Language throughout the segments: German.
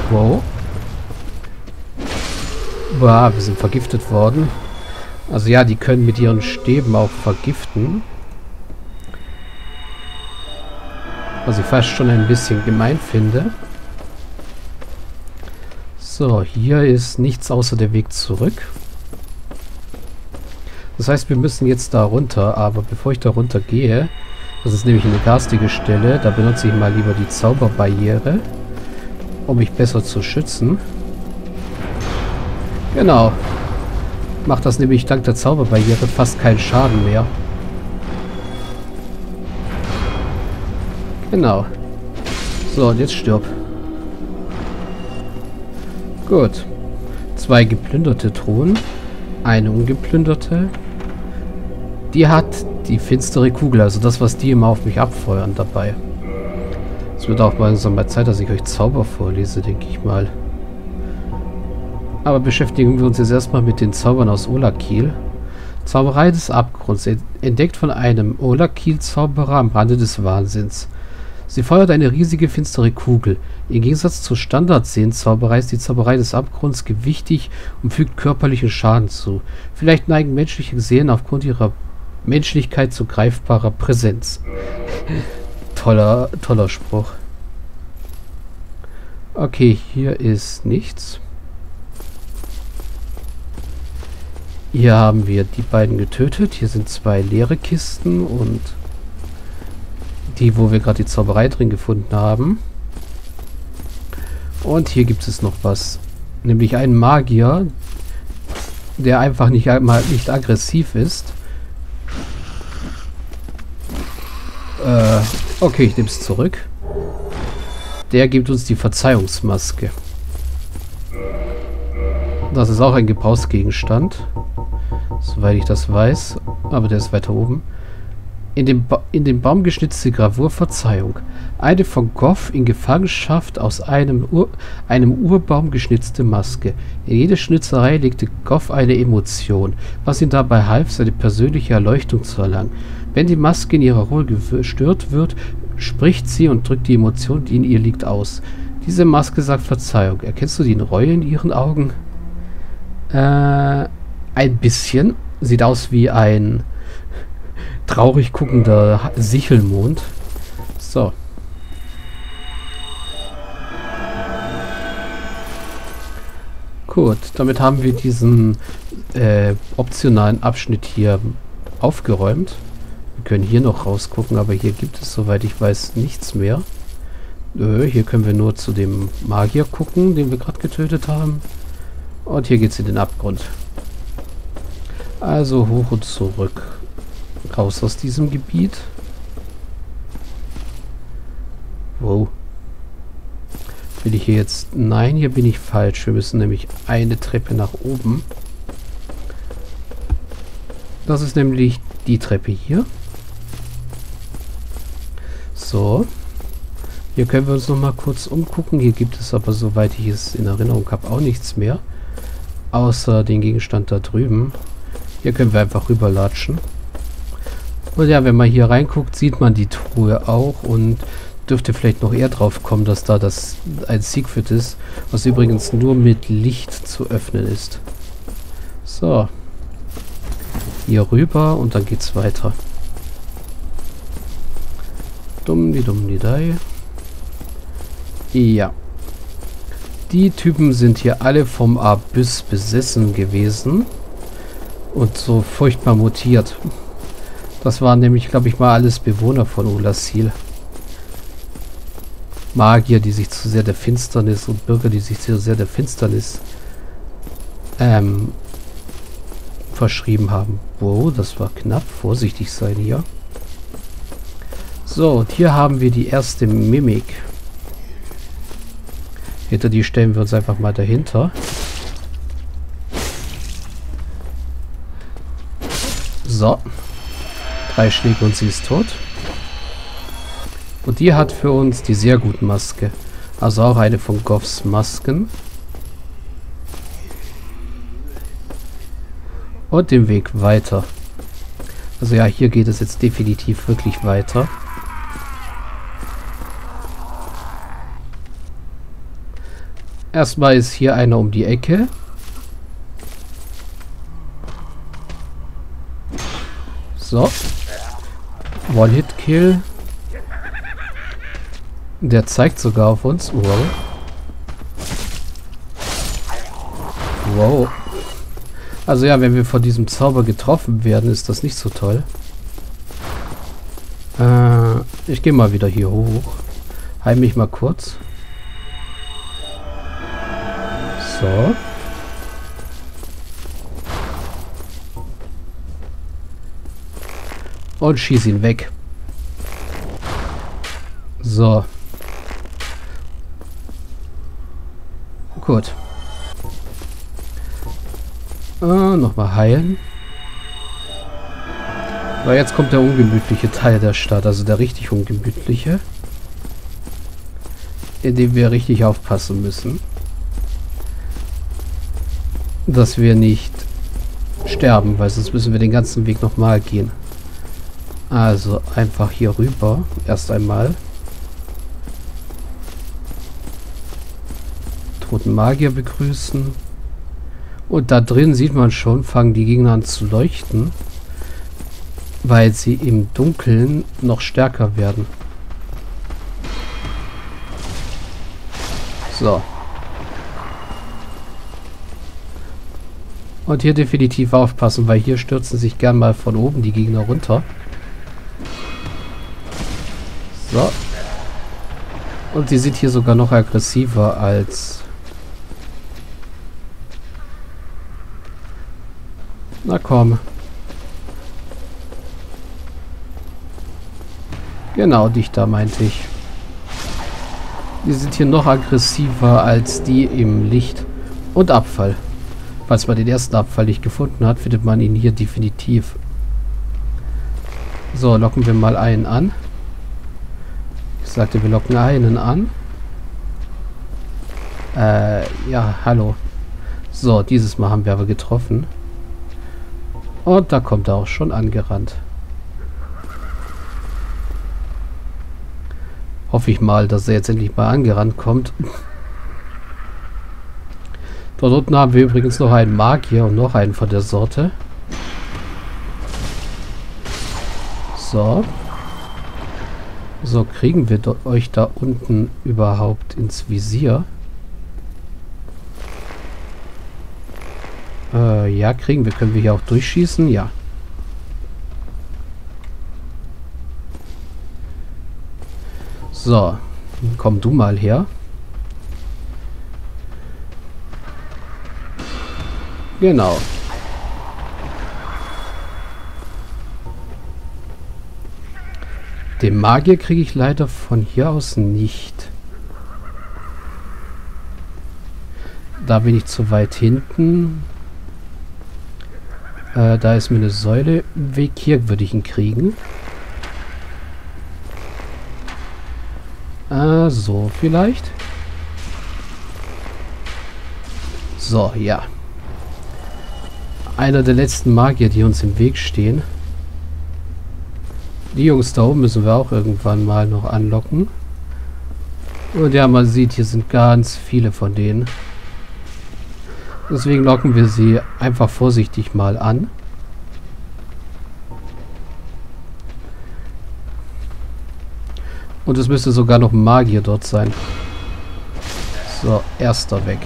Wow. Wow, wir sind vergiftet worden. Also ja, die können mit ihren Stäben auch vergiften. Was ich fast schon ein bisschen gemein finde. So, hier ist nichts außer der Weg zurück. Das heißt, wir müssen jetzt da runter, aber bevor ich da runter gehe, das ist nämlich eine garstige Stelle, da benutze ich mal lieber die Zauberbarriere, um mich besser zu schützen. Genau. Macht das nämlich dank der Zauberbarriere fast keinen Schaden mehr. Genau. So, und jetzt stirb. Gut. 2 geplünderte Truhen. Eine ungeplünderte. Die hat die finstere Kugel, also das, was die immer auf mich abfeuern dabei. Es wird auch langsam mal Zeit, dass ich euch Zauber vorlese, denke ich mal. Aber beschäftigen wir uns jetzt erstmal mit den Zaubern aus Olakil. Zauberei des Abgrunds, entdeckt von einem Olakil-Zauberer am Rande des Wahnsinns. Sie feuert eine riesige finstere Kugel. Im Gegensatz zur Standard-Seen-Zauberei ist die Zauberei des Abgrunds gewichtig und fügt körperlichen Schaden zu. Vielleicht neigen menschliche Seelen aufgrund ihrer Menschlichkeit zu greifbarer Präsenz. Toller Spruch. Okay, hier ist nichts. Hier haben wir die beiden getötet. Hier sind 2 leere Kisten und die, wo wir gerade die Zauberei drin gefunden haben. Und hier gibt es noch was. Nämlich einen Magier, der einfach nicht aggressiv ist. Okay, ich nehme es zurück. Der gibt uns die Verzeihungsmaske. Das ist auch ein Gebrauchsgegenstand. Soweit ich das weiß. Aber der ist weiter oben. In den Baum geschnitzte Gravur Verzeihung. Eine von Goff in Gefangenschaft aus einem Urbaum geschnitzte Maske. In jede Schnitzerei legte Goff eine Emotion, was ihm dabei half, seine persönliche Erleuchtung zu erlangen. Wenn die Maske in ihrer Ruhe gestört wird, spricht sie und drückt die Emotion, die in ihr liegt, aus. Diese Maske sagt Verzeihung. Erkennst du die Reue in ihren Augen? Ein bisschen. Sieht aus wie ein traurig guckender Sichelmond. So. Gut, damit haben wir diesen optionalen Abschnitt hier aufgeräumt. Wir können hier noch rausgucken, aber hier gibt es, soweit ich weiß, nichts mehr. Hier können wir nur zu dem Magier gucken, den wir gerade getötet haben. Und hier geht es in den Abgrund. Also hoch und zurück. Raus aus diesem Gebiet. Wow. Will ich hier jetzt... Nein, hier bin ich falsch. Wir müssen nämlich eine Treppe nach oben. Das ist nämlich die Treppe hier. So. Hier können wir uns noch mal kurz umgucken. Hier gibt es aber, soweit ich es in Erinnerung habe, auch nichts mehr. Außer den Gegenstand da drüben. Hier können wir einfach rüberlatschen. Und ja, wenn man hier reinguckt, sieht man die Truhe auch und dürfte vielleicht noch eher drauf kommen, dass da ein Secret ist, was übrigens nur mit Licht zu öffnen ist. So. Hier rüber und dann geht's weiter. Dumm-di-dei. Ja. Die Typen sind hier alle vom Abyss besessen gewesen und so furchtbar mutiert. Das waren nämlich, glaube ich, mal alles Bewohner von Olassil. Magier, die sich zu sehr der Finsternis und Bürger, die sich zu sehr der Finsternis verschrieben haben. Wow, das war knapp. Vorsichtig sein hier. So, und hier haben wir die erste Mimik. Hinter die stellen wir uns einfach mal dahinter. So. 3 Schläge und sie ist tot. Und die hat für uns die sehr gute Maske. Also auch eine von Goffs Masken. Und den Weg weiter. Also ja, hier geht es jetzt definitiv wirklich weiter. Erstmal ist hier einer um die Ecke. So. One-Hit-Kill. Der zeigt sogar auf uns. Wow. Wow. Also ja, wenn wir von diesem Zauber getroffen werden, ist das nicht so toll. Ich gehe mal wieder hier hoch. Heim mich mal kurz. So. Und schieß ihn weg. So. Gut. Nochmal heilen. Weil jetzt kommt der ungemütliche Teil der Stadt. Also der richtig ungemütliche. In dem wir richtig aufpassen müssen. Dass wir nicht sterben. Weil sonst müssen wir den ganzen Weg nochmal gehen. Also einfach hier rüber. Erst einmal. Toten Magier begrüßen. Und da drin sieht man schon, fangen die Gegner an zu leuchten. Weil sie im Dunkeln noch stärker werden. So. Und hier definitiv aufpassen, weil hier stürzen sich gern mal von oben die Gegner runter. So. Und die sind hier sogar noch aggressiver als... Na komm. Genau, dich da meinte ich. Die sind hier noch aggressiver als die im Licht. Und Abfall. Falls man den ersten Abfall nicht gefunden hat, findet man ihn hier definitiv. So, locken wir mal einen an. Ich sagte, wir locken einen an. Ja, hallo. So, dieses Mal haben wir aber getroffen. Und da kommt er auch schon angerannt. Hoffe ich mal, dass er jetzt endlich mal angerannt kommt. Dort unten haben wir übrigens noch einen Magier und noch einen von der Sorte. So. So, kriegen wir euch da unten überhaupt ins Visier? Ja, kriegen wir. Können wir hier auch durchschießen? Ja. So, komm du mal her. Genau. Den Magier kriege ich leider von hier aus nicht. Da bin ich zu weit hinten. Da ist mir eine Säule im Weg. Hier würde ich ihn kriegen. So vielleicht. So, ja. Einer der letzten Magier, die uns im Weg stehen. Die Jungs da oben müssen wir auch irgendwann mal noch anlocken. Und ja, man sieht, hier sind ganz viele von denen. Deswegen locken wir sie einfach vorsichtig mal an. Und es müsste sogar noch ein Magier dort sein. So, erster weg.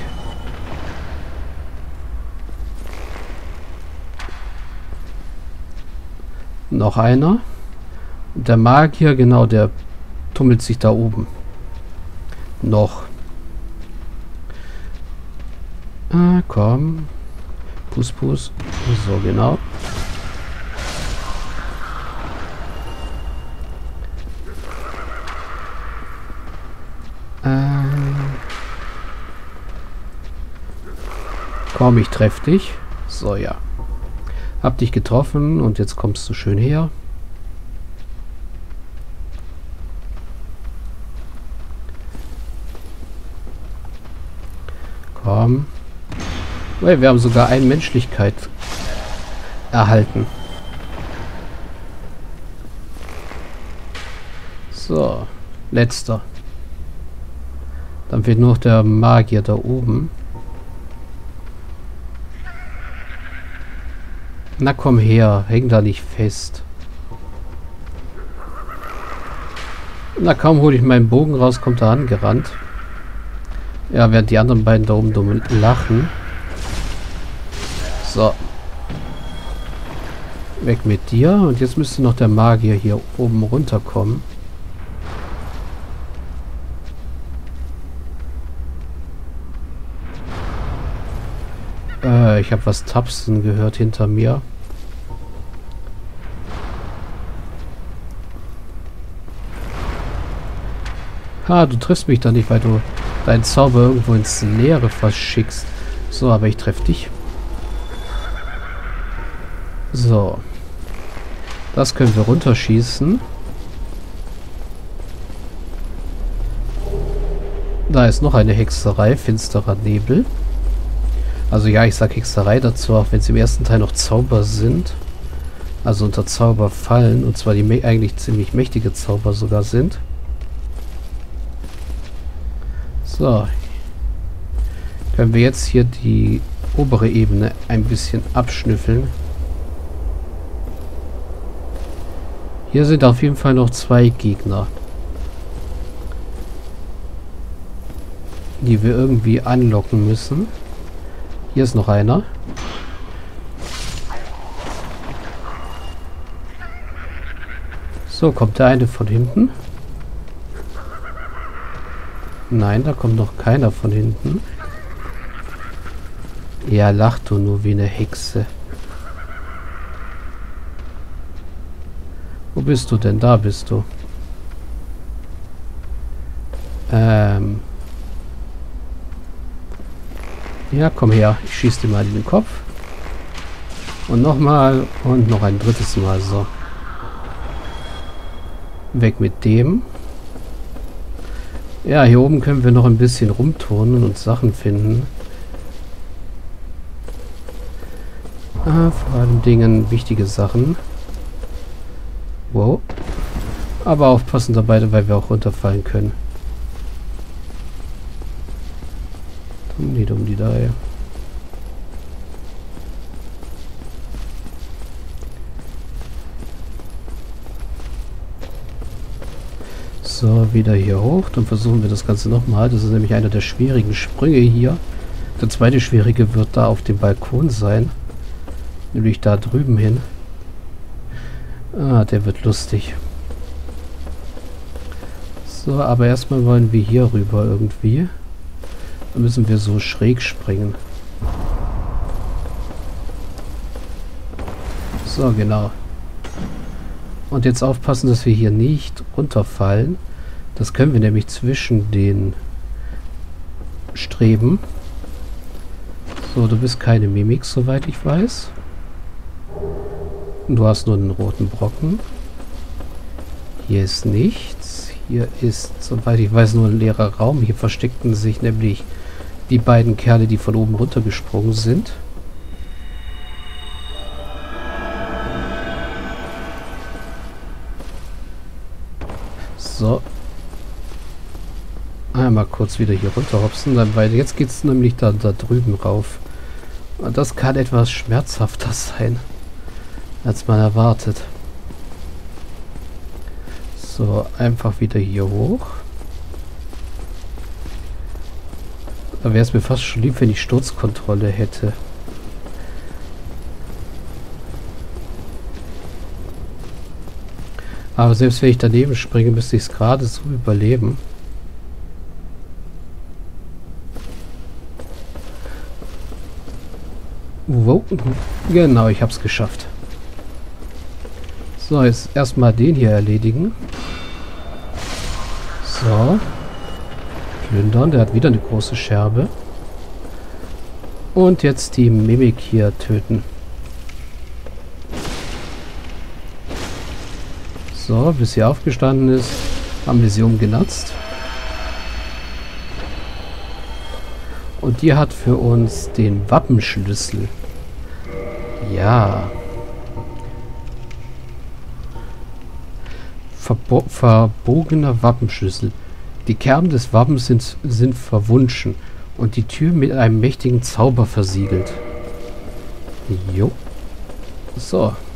Noch einer. Und der Magier, genau, der tummelt sich da oben. Noch. Komm. Puss, puss. So, genau. Komm, ich treffe dich. So, ja. Hab dich getroffen und jetzt kommst du schön her. Komm. Well, wir haben sogar eine Menschlichkeit erhalten. So. Letzter. Dann fehlt nur noch der Magier da oben. Na komm her, häng da nicht fest. Na kaum hole ich meinen Bogen raus, kommt er angerannt. Ja, während die anderen beiden da oben dumm lachen. So. Weg mit dir. Und jetzt müsste noch der Magier hier oben runterkommen. Ich habe was tapsen gehört hinter mir. Ha, du triffst mich da nicht, weil du deinen Zauber irgendwo ins Leere verschickst. So, aber ich treffe dich. So. Das können wir runterschießen. Da ist noch eine Hexerei, finsterer Nebel. Also ja, ich sag Hexerei dazu, auch wenn sie im ersten Teil noch Zauber sind. Also unter Zauber fallen. Und zwar die eigentlich ziemlich mächtige Zauber sogar sind. So. Können wir jetzt hier die obere Ebene ein bisschen abschnüffeln. Hier sind auf jeden Fall noch 2 Gegner, die wir irgendwie anlocken müssen. Hier ist noch einer. So, kommt der eine von hinten? Nein, da kommt noch keiner von hinten. Ja, lach du nur wie eine Hexe. Wo bist du denn? Da bist du. Ja, komm her. Ich schieße dir mal in den Kopf. Und nochmal. Und noch ein drittes Mal. So. Weg mit dem. Ja, hier oben können wir noch ein bisschen rumturnen und Sachen finden. Vor allem Dingen wichtige Sachen. Wow. Aber aufpassen dabei, weil wir auch runterfallen können. Dumm die da. So, wieder hier hoch. Dann versuchen wir das Ganze nochmal. Das ist nämlich einer der schwierigen Sprünge hier. Der zweite schwierige wird da auf dem Balkon sein. Nämlich da drüben hin. Ah, der wird lustig. So, aber erstmal wollen wir hier rüber irgendwie. Da müssen wir so schräg springen. So, genau. Und jetzt aufpassen, dass wir hier nicht runterfallen. Das können wir nämlich zwischen den Streben. So, du bist keine Mimik, soweit ich weiß. Du hast nur einen roten Brocken. Hier ist nichts. Hier ist, soweit ich weiß, nur ein leerer Raum. Hier versteckten sich nämlich die beiden Kerle, die von oben runtergesprungen sind. So. Einmal kurz wieder hier runterhopsen, weil jetzt geht es nämlich da drüben rauf. Und das kann etwas schmerzhafter sein, als man erwartet. So, einfach wieder hier hoch. Da wäre es mir fast schon lieb, wenn ich Sturzkontrolle hätte. Aber selbst wenn ich daneben springe, müsste ich es gerade so überleben. Wow. Genau, ich habe es geschafft. So, jetzt erstmal den hier erledigen. So. Plündern, der hat wieder eine große Scherbe. Und jetzt die Mimik hier töten. So, bis sie aufgestanden ist, haben wir sie umgenatzt. Und die hat für uns den Wappenschlüssel. Ja. Verbogener Wappenschlüssel. Die Kerben des Wappens sind verwunschen und die Tür mit einem mächtigen Zauber versiegelt. Jo. So.